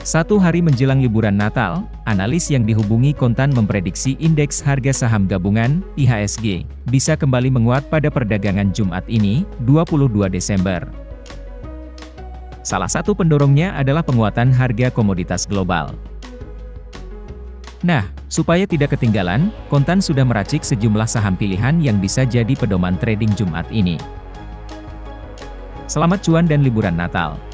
Satu hari menjelang liburan Natal, analis yang dihubungi Kontan memprediksi indeks harga saham gabungan (IHSG) bisa kembali menguat pada perdagangan Jumat ini, 22 Desember. Salah satu pendorongnya adalah penguatan harga komoditas global. Nah, supaya tidak ketinggalan, Kontan sudah meracik sejumlah saham pilihan yang bisa jadi pedoman trading Jumat ini. Selamat cuan dan liburan Natal!